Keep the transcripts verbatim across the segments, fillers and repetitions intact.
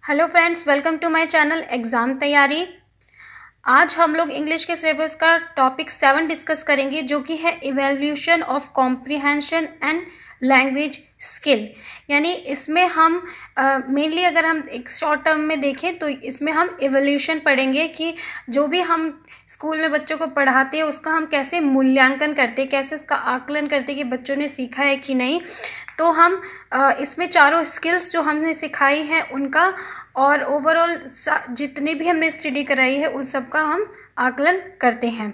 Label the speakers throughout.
Speaker 1: Hello friends, welcome to my channel exam तैयारी। आज हम लोग इंग्लिश के सिलेबस का टॉपिक सेवन डिस्कस करेंगे, जो कि है evaluation of comprehension and language skill. यानी इसमें हम मेनली uh, अगर हम एक शॉर्ट टर्म में देखें तो इसमें हम इवैल्यूएशन पढ़ेंगे कि जो भी हम स्कूल में बच्चों को पढ़ाते हैं उसका हम कैसे मूल्यांकन करते हैं, कैसे उसका आकलन करते हैं कि बच्चों ने सीखा है कि नहीं। तो हम uh, इसमें चारों स्किल्स जो हमने सिखाई हैं उनका और ओवरऑल जितने भी हमने स्टडी कराई है उन सब का हम आकलन करते हैं।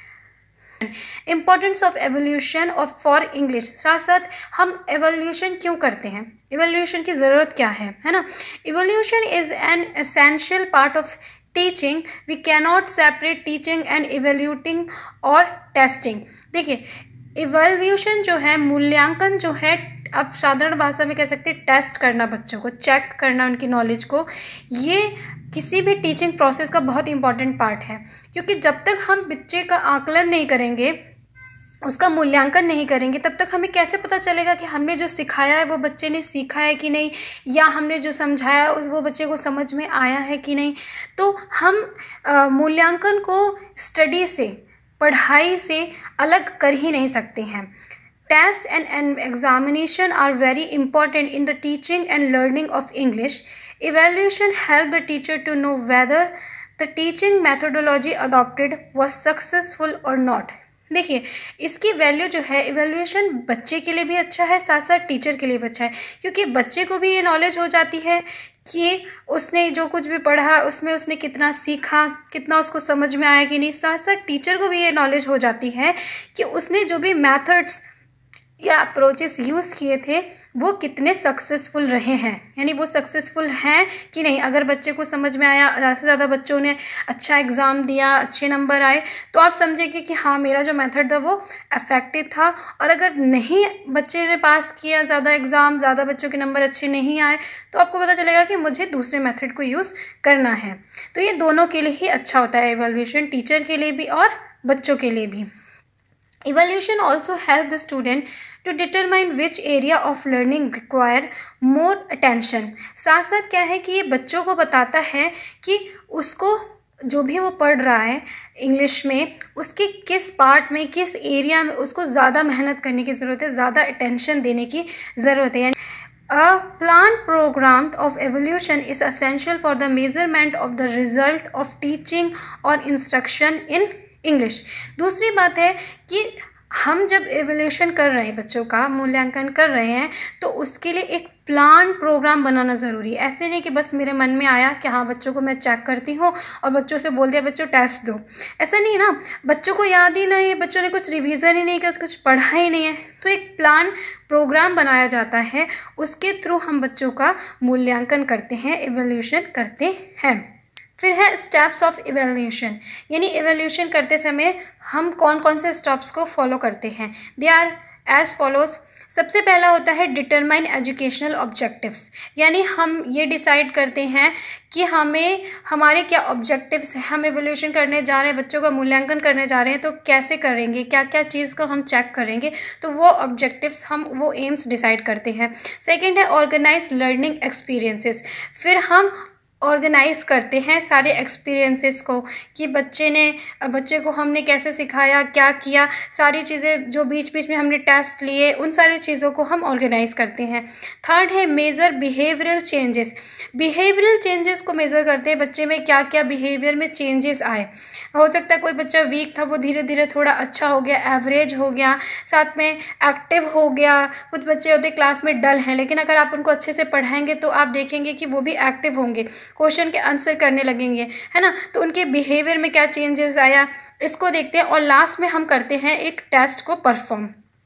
Speaker 1: Importance of evolution of for English, साथ साथ हम एवोल्यूशन क्यों करते हैं, एवोल्यूशन की ज़रूरत क्या है, है ना। Evolution is an essential part of teaching. We cannot separate teaching and evaluating और टेस्टिंग। देखिए, इवोल्यूशन जो है, मूल्यांकन जो है, अब साधारण भाषा में कह सकते हैं टेस्ट करना, बच्चों को चेक करना उनकी नॉलेज को, ये किसी भी टीचिंग प्रोसेस का बहुत इंपॉर्टेंट पार्ट है। क्योंकि जब तक हम बच्चे का आकलन नहीं करेंगे, उसका मूल्यांकन नहीं करेंगे, तब तक हमें कैसे पता चलेगा कि हमने जो सिखाया है वो बच्चे ने सीखा है कि नहीं, या हमने जो समझाया उस वो बच्चे को समझ में आया है कि नहीं। तो हम मूल्यांकन को स्टडी से, पढ़ाई से अलग कर ही नहीं सकते हैं। Test and, and examination are very important in the teaching and learning of English. Evaluation help the teacher to know whether the teaching methodology adopted was successful or not. देखिए, इसकी वैल्यू जो है, इवैल्यूएशन बच्चे के लिए भी अच्छा है, साथ साथ टीचर के लिए भी अच्छा है। क्योंकि बच्चे को भी ये नॉलेज हो जाती है कि उसने जो कुछ भी पढ़ा उसमें उसने कितना सीखा, कितना उसको समझ में आया कि नहीं। साथ साथ टीचर को भी ये नॉलेज हो जाती है कि उसने जो भी मैथड्स या अप्रोचेस यूज़ किए थे वो कितने सक्सेसफुल रहे हैं, यानी वो सक्सेसफुल हैं कि नहीं। अगर बच्चे को समझ में आया, ज़्यादा से ज़्यादा बच्चों ने अच्छा एग्ज़ाम दिया, अच्छे नंबर आए, तो आप समझेंगे कि हाँ, मेरा जो मेथड था वो इफ़ेक्टिव था। और अगर नहीं बच्चे ने पास किया ज़्यादा एग्ज़ाम, ज़्यादा बच्चों के नंबर अच्छे नहीं आए, तो आपको पता चलेगा कि मुझे दूसरे मेथड को यूज़ करना है। तो ये दोनों के लिए ही अच्छा होता है इवैल्यूएशन, टीचर के लिए भी और बच्चों के लिए भी। Evaluation also help the student to determine which area of learning require more attention. साथ साथ क्या है कि ये बच्चों को बताता है कि उसको जो भी वो पढ़ रहा है इंग्लिश में, उसके किस पार्ट में, किस एरिया में उसको ज़्यादा मेहनत करने की ज़रूरत है, ज़्यादा अटेंशन देने की ज़रूरत है। A planned program of evaluation is essential for the measurement of the result of teaching or instruction in English. दूसरी बात है कि हम जब एवोल्यूशन कर रहे हैं, बच्चों का मूल्यांकन कर रहे हैं, तो उसके लिए एक प्लान प्रोग्राम बनाना ज़रूरी है। ऐसे नहीं कि बस मेरे मन में आया कि हाँ, बच्चों को मैं चेक करती हूँ और बच्चों से बोल दिया बच्चों टेस्ट दो, ऐसा नहीं ना। बच्चों को याद ही नहीं है, बच्चों ने कुछ रिवीजन ही नहीं किया, कुछ पढ़ा ही नहीं है, तो एक प्लान प्रोग्राम बनाया जाता है, उसके थ्रू हम बच्चों का मूल्यांकन करते हैं, एवोल्यूशन करते हैं। फिर है स्टेप्स ऑफ इवैल्यूएशन, यानी इवैल्यूएशन करते समय हम कौन कौन से स्टेप्स को फॉलो करते हैं। They are as follows. सबसे पहला होता है डिटरमाइन एजुकेशनल ऑब्जेक्टिव्स, यानी हम ये डिसाइड करते हैं कि हमें हमारे क्या ऑब्जेक्टिव्स हैं। हम इवैल्यूएशन करने जा रहे हैं, बच्चों का मूल्यांकन करने जा रहे हैं, तो कैसे करेंगे, क्या क्या चीज़ को हम चेक करेंगे, तो वो ऑब्जेक्टिव्स हम वो एम्स डिसाइड करते हैं। सेकेंड है ऑर्गेनाइज लर्निंग एक्सपीरियंसेस। फिर हम ऑर्गेनाइज़ करते हैं सारे एक्सपीरियंसेस को कि बच्चे ने बच्चे को हमने कैसे सिखाया, क्या किया, सारी चीज़ें जो बीच बीच में हमने टेस्ट लिए, उन सारी चीज़ों को हम ऑर्गेनाइज़ करते हैं। थर्ड है measure behavioural changes. Behavioural changes को मेज़र करते हैं, बच्चे में क्या क्या बिहेवियर में चेंजेस आए। हो सकता है कोई बच्चा वीक था, वो धीरे धीरे थोड़ा अच्छा हो गया, एवरेज हो गया, साथ में एक्टिव हो गया। कुछ बच्चे होते क्लास में डल हैं, लेकिन अगर आप उनको अच्छे से पढ़ाएंगे तो आप देखेंगे कि वो भी एक्टिव होंगे, क्वेश्चन के आंसर करने लगेंगे, है ना। तो उनके बिहेवियर में क्या चेंजेस आया, इसको देखते हैं। और लास्ट में हम करते हैं एक टेस्ट को परफॉर्म,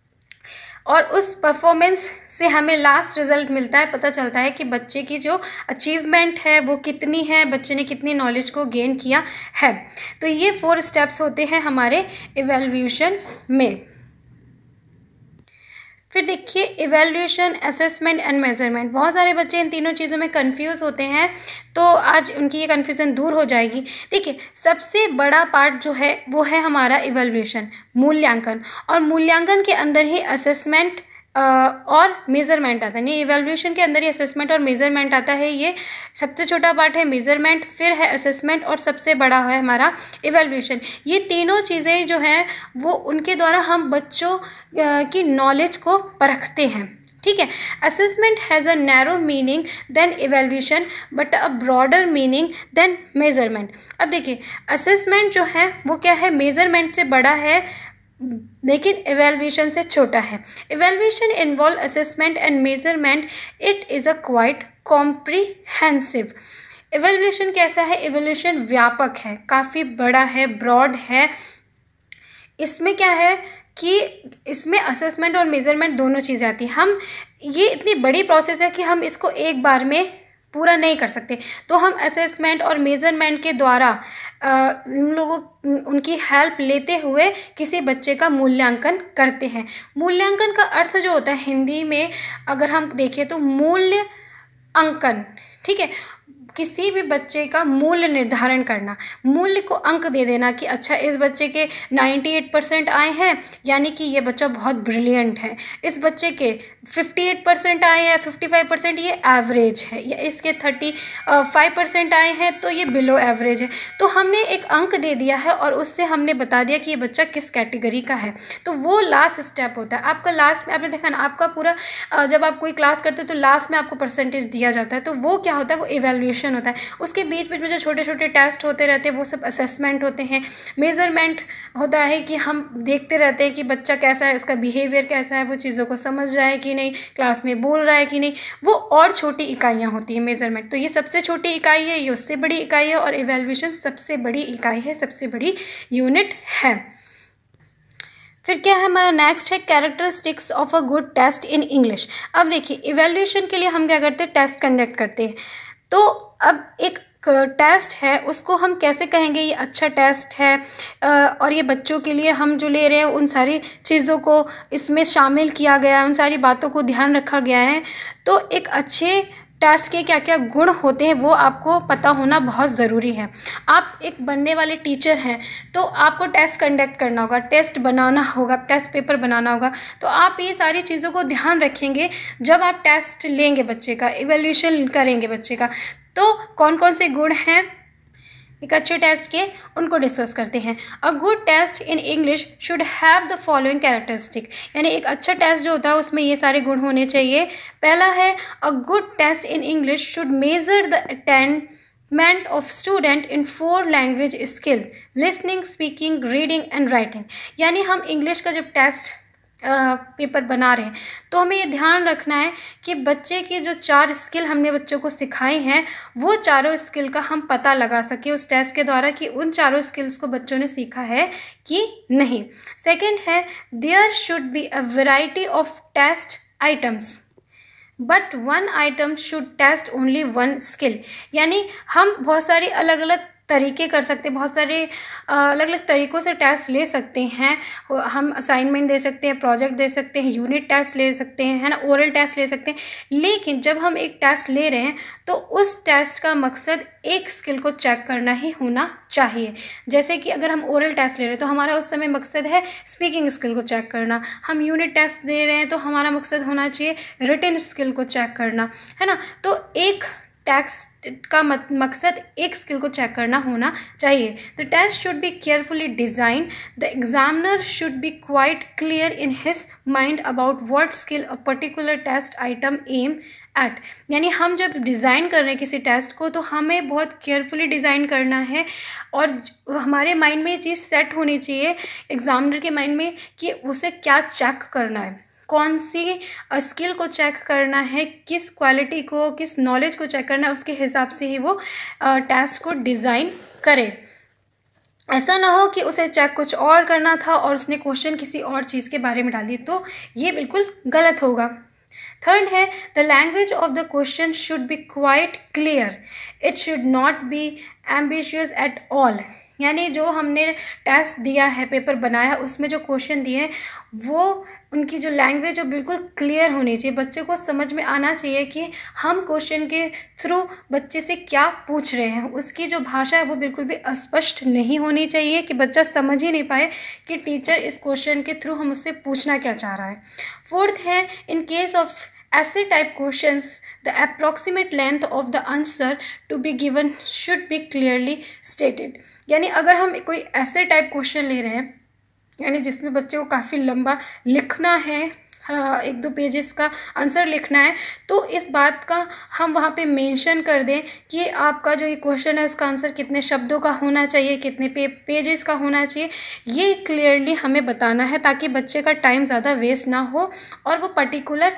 Speaker 1: और उस परफॉर्मेंस से हमें लास्ट रिजल्ट मिलता है, पता चलता है कि बच्चे की जो अचीवमेंट है वो कितनी है, बच्चे ने कितनी नॉलेज को गेन किया है। तो ये फोर स्टेप्स होते हैं हमारे इवैल्यूएशन में। फिर देखिए इवैल्यूएशन, असेसमेंट एंड मेजरमेंट। बहुत सारे बच्चे इन तीनों चीज़ों में कंफ्यूज होते हैं, तो आज उनकी ये कन्फ्यूज़न दूर हो जाएगी। देखिए, सबसे बड़ा पार्ट जो है वो है हमारा इवैल्यूएशन, मूल्यांकन, और मूल्यांकन के अंदर ही असेसमेंट और मेज़रमेंट आता है। नहीं, इवैल्यूएशन के अंदर ही असेसमेंट और मेज़रमेंट आता है। ये सबसे छोटा पार्ट है मेज़रमेंट, फिर है असेसमेंट और सबसे बड़ा है हमारा इवैल्यूएशन। ये तीनों चीज़ें जो हैं वो उनके द्वारा हम बच्चों की नॉलेज को परखते हैं, ठीक है। Assessment has a narrow meaning than evaluation but a broader meaning than measurement. अब देखिए, असेसमेंट जो है वो क्या है, मेज़रमेंट से बड़ा है लेकिन इवैल्यूएशन से छोटा है। Evaluation involve assessment and measurement, it is a quite comprehensive. Evaluation कैसा है, इवैल्यूएशन व्यापक है, काफ़ी बड़ा है, ब्रॉड है। इसमें क्या है कि इसमें असेसमेंट और मेज़रमेंट दोनों चीज़ें आती हैं। हम ये इतनी बड़ी प्रोसेस है कि हम इसको एक बार में पूरा नहीं कर सकते, तो हम असेसमेंट और मेज़रमेंट के द्वारा उन लोगों उनकी हेल्प लेते हुए किसी बच्चे का मूल्यांकन करते हैं। मूल्यांकन का अर्थ जो होता है हिंदी में अगर हम देखें तो मूल्य अंकन, ठीक है। किसी भी बच्चे का मूल्य निर्धारण करना, मूल्य को अंक दे देना कि अच्छा इस बच्चे के अट्ठानवे परसेंट आए हैं यानी कि ये बच्चा बहुत ब्रिलियंट है, इस बच्चे के अट्ठावन परसेंट आए हैं, पचपन परसेंट ये एवरेज है, या इसके पैंतीस परसेंट आए हैं तो ये बिलो एवरेज है। तो हमने एक अंक दे दिया है और उससे हमने बता दिया कि ये बच्चा किस कैटेगरी का है। तो वो लास्ट स्टेप होता है आपका। लास्ट में आपने देखा ना, आपका पूरा जब आप कोई क्लास करते हो तो लास्ट में आपको परसेंटेज दिया जाता है, तो वो क्या होता है, वो इवैल्यूएशन होता है। उसके बीच बीच में जो छोटे छोटे टेस्ट होते रहते हैं वो सब असेसमेंट होते हैं। मेज़रमेंट होता है कि हम देखते रहते हैं कि बच्चा कैसा है, उसका बिहेवियर कैसा है, वो चीज़ों को समझ रहा है कि नहीं, क्लास में बोल रहा है कि नहीं, वो और छोटी इकाइयाँ होती हैं मेज़रमेंट। तो ये सबसे छोटी इकाई है, ये उससे बड़ी इकाई है, और इवैल्यूएशन सबसे बड़ी इकाई है, सबसे बड़ी यूनिट है। फिर क्या है हमारा नेक्स्ट है characteristics of a good test in English. अब देखिए, इवैल्यूएशन के लिए हम क्या करते हैं, टेस्ट कंडक्ट करते हैं। तो अब एक टेस्ट है उसको हम कैसे कहेंगे ये अच्छा टेस्ट है, और ये बच्चों के लिए हम जो ले रहे हैं उन सारी चीज़ों को इसमें शामिल किया गया है, उन सारी बातों को ध्यान रखा गया है। तो एक अच्छे टेस्ट के क्या क्या गुण होते हैं वो आपको पता होना बहुत ज़रूरी है। आप एक बनने वाले टीचर हैं तो आपको टेस्ट कंडक्ट करना होगा, टेस्ट बनाना होगा, टेस्ट पेपर बनाना होगा। तो आप ये सारी चीज़ों को ध्यान रखेंगे जब आप टेस्ट लेंगे बच्चे का, इवैल्यूएशन करेंगे बच्चे का। तो कौन कौन से गुण हैं एक अच्छे टेस्ट के, उनको डिस्कस करते हैं। A good test in English should have the following characteristic, यानी एक अच्छा टेस्ट जो होता है उसमें ये सारे गुण होने चाहिए। पहला है, a good test in English should measure the attainment of student in four language skill, listening, speaking, reading and writing. यानी हम इंग्लिश का जब टेस्ट पेपर बना रहे हैं तो हमें ये ध्यान रखना है कि बच्चे की जो चार स्किल हमने बच्चों को सिखाई हैं वो चारों स्किल का हम पता लगा सके उस टेस्ट के द्वारा कि उन चारों स्किल्स को बच्चों ने सीखा है कि नहीं। सेकंड है, there should be a variety of test items but one item should test only one skill. यानी हम बहुत सारी अलग अलग तरीके कर सकते हैं, बहुत सारे अलग अलग तरीक़ों से टेस्ट ले सकते हैं। हम असाइनमेंट दे सकते हैं, प्रोजेक्ट दे सकते हैं, यूनिट टेस्ट ले सकते हैं, है ना, ओरल टेस्ट ले सकते हैं। लेकिन जब हम एक टेस्ट ले रहे हैं तो उस टेस्ट का मकसद एक स्किल को चेक करना ही होना चाहिए। जैसे कि अगर हम ओरल टेस्ट ले रहे हैं तो हमारा उस समय मकसद है स्पीकिंग स्किल को चेक करना। हम यूनिट टेस्ट दे रहे हैं तो हमारा मकसद होना चाहिए रिटन स्किल को चेक करना, है ना। तो एक टेस्ट का मकसद एक स्किल को चेक करना होना चाहिए। The test should be carefully design, the examiner should be quite clear in his mind about what skill a particular test item aim at. यानी हम जब डिज़ाइन कर रहे हैं किसी टेस्ट को तो हमें बहुत केयरफुली डिज़ाइन करना है और हमारे माइंड में ये चीज़ सेट होनी चाहिए एग्जामिनर के माइंड में कि उसे क्या चेक करना है, कौन सी स्किल को चेक करना है, किस क्वालिटी को, किस नॉलेज को चेक करना है, उसके हिसाब से ही वो टेस्ट को डिज़ाइन करे। ऐसा ना हो कि उसे चेक कुछ और करना था और उसने क्वेश्चन किसी और चीज़ के बारे में डाल दी, तो ये बिल्कुल गलत होगा। थर्ड है, the language of the question should be quite clear, it should not be ambitious at all. यानी जो हमने टेस्ट दिया है, पेपर बनाया, उसमें जो क्वेश्चन दिए हैं वो उनकी जो लैंग्वेज वो बिल्कुल क्लियर होनी चाहिए। बच्चे को समझ में आना चाहिए कि हम क्वेश्चन के थ्रू बच्चे से क्या पूछ रहे हैं। उसकी जो भाषा है वो बिल्कुल भी अस्पष्ट नहीं होनी चाहिए कि बच्चा समझ ही नहीं पाए कि टीचर इस क्वेश्चन के थ्रू हम उससे पूछना क्या चाह रहा है। फोर्थ है, in case of essay type questions the approximate length of the answer to be given should be clearly stated. यानी अगर हम कोई ऐसे टाइप क्वेश्चन ले रहे हैं यानी जिसमें बच्चे को काफ़ी लंबा लिखना है, हाँ, एक दो पेजेस का आंसर लिखना है, तो इस बात का हम वहाँ पे मेंशन कर दें कि आपका जो ये क्वेश्चन है उसका आंसर कितने शब्दों का होना चाहिए, कितने पे, पेजेस का होना चाहिए, ये क्लियरली हमें बताना है ताकि बच्चे का टाइम ज़्यादा वेस्ट ना हो और वो पर्टिकुलर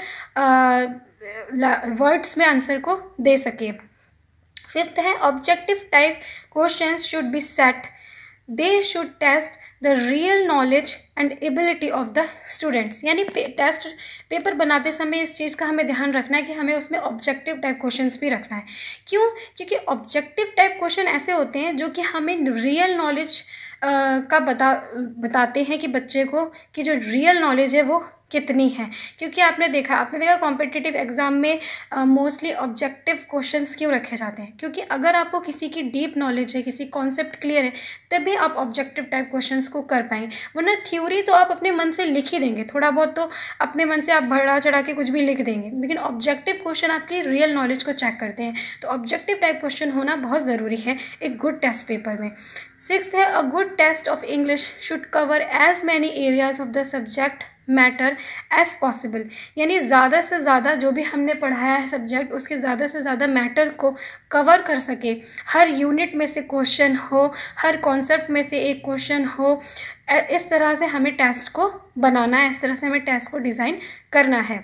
Speaker 1: वर्ड्स में आंसर को दे सके। फिफ्थ है, objective type questions should be set. They should test the real knowledge and ability of the students. यानी पे, टेस्ट पेपर बनाते समय इस चीज़ का हमें ध्यान रखना है कि हमें उसमें ऑब्जेक्टिव टाइप क्वेश्चंस भी रखना है। क्यों? क्योंकि ऑब्जेक्टिव टाइप क्वेश्चन ऐसे होते हैं जो कि हमें रियल नॉलेज का बता बताते हैं कि बच्चे को कि जो रियल नॉलेज है वो कितनी है। क्योंकि आपने देखा आपने देखा कॉम्पिटिटिव एग्जाम में मोस्टली ऑब्जेक्टिव क्वेश्चंस क्यों रखे जाते हैं? क्योंकि अगर आपको किसी की डीप नॉलेज है, किसी कॉन्सेप्ट क्लियर है, तभी आप ऑब्जेक्टिव टाइप क्वेश्चंस को कर पाएंगे। वरना थ्योरी तो आप अपने मन से लिख ही देंगे, थोड़ा बहुत तो अपने मन से आप बढ़ा चढ़ा के कुछ भी लिख देंगे, लेकिन ऑब्जेक्टिव क्वेश्चन आपकी रियल नॉलेज को चेक करते हैं। तो ऑब्जेक्टिव टाइप क्वेश्चन होना बहुत ज़रूरी है एक गुड टेस्ट पेपर में। सिक्स्थ है, a good test of English should cover as many areas of the subject matter as possible. यानी ज़्यादा से ज़्यादा जो भी हमने पढ़ाया है सब्जेक्ट उसके ज़्यादा से ज़्यादा मैटर को कवर कर सके। हर यूनिट में से क्वेश्चन हो, हर कॉन्सेप्ट में से एक क्वेश्चन हो, इस तरह से हमें टेस्ट को बनाना है, इस तरह से हमें टेस्ट को डिज़ाइन करना है।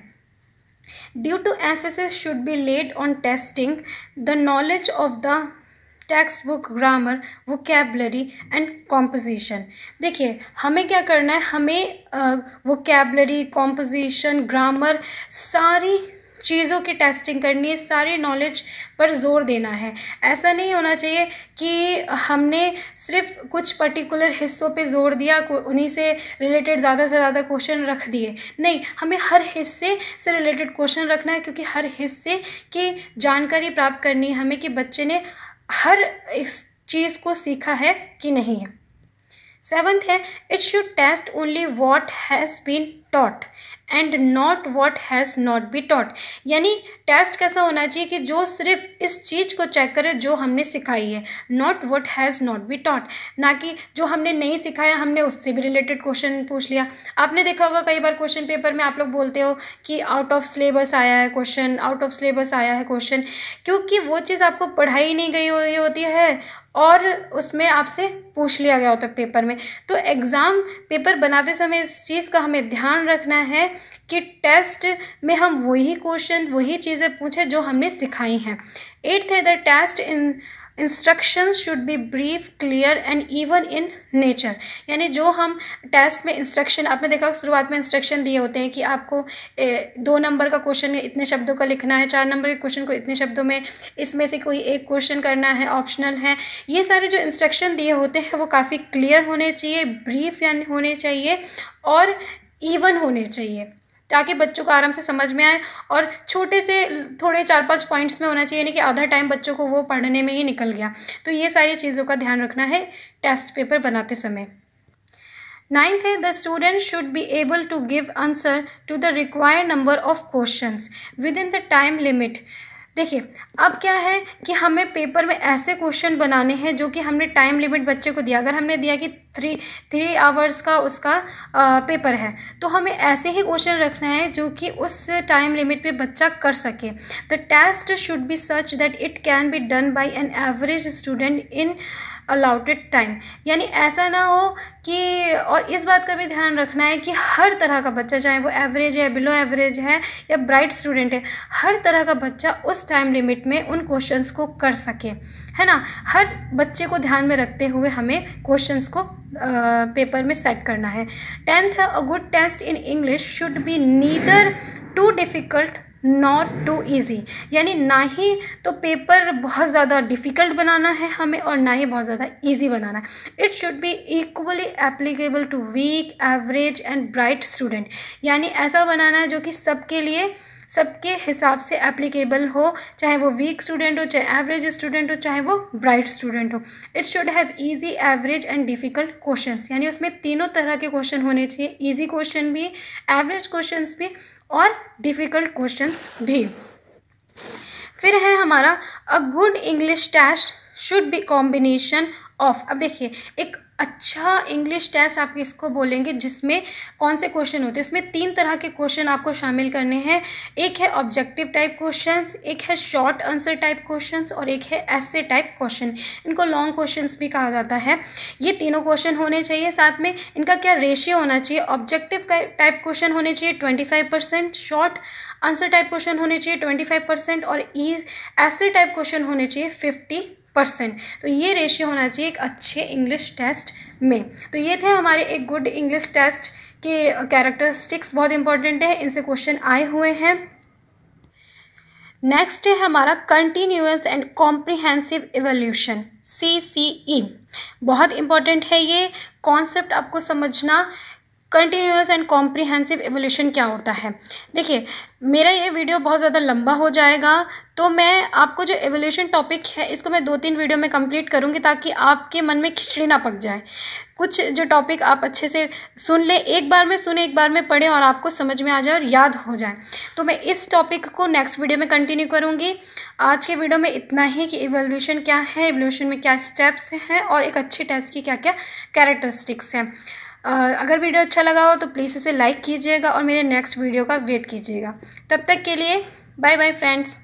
Speaker 1: Due to emphasis should be laid on testing the knowledge of the textbook, grammar, vocabulary and composition. देखिए हमें क्या करना है, हमें वोकैबलरी, कॉम्पोजिशन, ग्रामर, सारी चीज़ों की टेस्टिंग करनी है, सारी नॉलेज पर जोर देना है। ऐसा नहीं होना चाहिए कि हमने सिर्फ कुछ पर्टिकुलर हिस्सों पे जोर दिया, उन्हीं से रिलेटेड ज़्यादा से ज़्यादा क्वेश्चन रख दिए। नहीं, हमें हर हिस्से से रिलेटेड क्वेश्चन रखना है, क्योंकि हर हिस्से की जानकारी प्राप्त करनी है हमें कि बच्चे ने हर इस चीज़ को सीखा है कि नहीं है। सेवंथ है, it should test only what has been taught and not what has not be taught. यानी टेस्ट कैसा होना चाहिए कि जो सिर्फ इस चीज़ को चेक करे जो हमने सिखाई है, not what has not be taught, ना कि जो हमने नहीं सिखाया हमने उससे भी रिलेटेड क्वेश्चन पूछ लिया। आपने देखा होगा कई बार क्वेश्चन पेपर में आप लोग बोलते हो कि आउट ऑफ सिलेबस आया है क्वेश्चन, आउट ऑफ सिलेबस आया है क्वेश्चन, क्योंकि वो चीज़ आपको पढ़ाई नहीं गई हुई होती है और उसमें आपसे पूछ लिया गया होता है पेपर में। तो एग्ज़ाम पेपर बनाते समय इस चीज़ का हमें ध्यान रखना है कि टेस्ट में हम वही क्वेश्चन, वही चीज़ें पूछें जो हमने सिखाई हैं। एट्थ है, the test in instructions should be brief, clear and even in nature. यानी जो हम टेस्ट में इंस्ट्रक्शन, आपने देखा शुरुआत में इंस्ट्रक्शन दिए होते हैं कि आपको ए, दो नंबर का क्वेश्चन इतने शब्दों का लिखना है, चार नंबर के क्वेश्चन को इतने शब्दों में, इसमें से कोई एक क्वेश्चन करना है, ऑप्शनल है। ये सारे जो इंस्ट्रक्शन दिए होते हैं वो काफ़ी क्लियर होने चाहिए, ब्रीफ यानी होने चाहिए और इवन होने चाहिए, ताकि बच्चों को आराम से समझ में आए। और छोटे से थोड़े चार पांच पॉइंट्स में होना चाहिए, नहीं कि आधा टाइम बच्चों को वो पढ़ने में ही निकल गया। तो ये सारी चीज़ों का ध्यान रखना है टेस्ट पेपर बनाते समय। नाइन्थ है, the student should be able to give answer to the required number of questions within the time limit. देखिए अब क्या है कि हमें पेपर में ऐसे क्वेश्चन बनाने हैं जो कि हमने टाइम लिमिट बच्चे को दिया। अगर हमने दिया कि थ्री थ्री आवर्स का उसका आ, पेपर है, तो हमें ऐसे ही क्वेश्चन रखना है जो कि उस टाइम लिमिट पे बच्चा कर सके। The test should be such that it can be done by an average student in allotted time. यानी ऐसा ना हो कि, और इस बात का भी ध्यान रखना है कि हर तरह का बच्चा, चाहे वो एवरेज है, बिलो एवरेज है या ब्राइट स्टूडेंट है, हर तरह का बच्चा उस टाइम लिमिट में उन क्वेश्चंस को कर सके, है ना। हर बच्चे को ध्यान में रखते हुए हमें क्वेश्चंस को पेपर में सेट करना है। Tenth, a good test in English should be neither too difficult not too easy, यानी ना ही तो पेपर बहुत ज़्यादा डिफ़िकल्ट बनाना है हमें और ना ही बहुत ज़्यादा ईजी बनाना है। It should be equally applicable to weak, average and bright student, यानी ऐसा बनाना है जो कि सबके लिए, सबके हिसाब से एप्लीकेबल हो, चाहे वो वीक स्टूडेंट हो, चाहे एवरेज स्टूडेंट हो, चाहे वो ब्राइट स्टूडेंट हो। It should have easy, average and difficult questions, यानी उसमें तीनों तरह के क्वेश्चन होने चाहिए, इजी क्वेश्चन भी, एवरेज क्वेश्चंस भी और डिफ़िकल्ट क्वेश्चंस भी। फिर है हमारा a good English test should be combination of. अब देखिए, एक अच्छा इंग्लिश टेस्ट आप इसको बोलेंगे जिसमें कौन से क्वेश्चन होते हैं, इसमें तीन तरह के क्वेश्चन आपको शामिल करने हैं। एक है ऑब्जेक्टिव टाइप क्वेश्चंस, एक है शॉर्ट आंसर टाइप क्वेश्चंस और एक है ऐसे टाइप क्वेश्चन। इनको लॉन्ग क्वेश्चंस भी कहा जाता है। ये तीनों क्वेश्चन होने चाहिए। साथ में इनका क्या रेशियो होना चाहिए, ऑब्जेक्टिव टाइप क्वेश्चन होने चाहिए twenty five percent, short answer type question होने चाहिए ट्वेंटी फाइव परसेंट और ईज ऐसे टाइप क्वेश्चन होने चाहिए फिफ्टी परसेंट। तो ये रेशियो होना चाहिए एक अच्छे इंग्लिश टेस्ट में। तो ये थे हमारे एक गुड इंग्लिश टेस्ट के कैरेक्टरिस्टिक्स, बहुत इंपॉर्टेंट है, इनसे क्वेश्चन आए हुए हैं। नेक्स्ट है हमारा continuous and comprehensive evolution, C C E. बहुत इंपॉर्टेंट है ये कॉन्सेप्ट आपको समझना। कंटिन्यूअस एंड कॉम्प्रिहेंसिव इवोल्यूशन क्या होता है। देखिए, मेरा ये वीडियो बहुत ज़्यादा लंबा हो जाएगा, तो मैं आपको जो इवोल्यूशन टॉपिक है इसको मैं दो तीन वीडियो में कंप्लीट करूँगी ताकि आपके मन में खिचड़ी ना पक जाए। कुछ जो टॉपिक आप अच्छे से सुन लें, एक बार में सुने, एक बार में पढ़ें और आपको समझ में आ जाए और याद हो जाए। तो मैं इस टॉपिक को नेक्स्ट वीडियो में कंटिन्यू करूँगी। आज के वीडियो में इतना ही कि इवोल्यूशन क्या है, इवोल्यूशन में क्या स्टेप्स हैं और एक अच्छे टेस्ट की क्या क्या कैरेक्टरिस्टिक्स हैं। अगर वीडियो अच्छा लगा हो तो प्लीज़ इसे लाइक कीजिएगा और मेरे नेक्स्ट वीडियो का वेट कीजिएगा। तब तक के लिए बाय बाय फ्रेंड्स।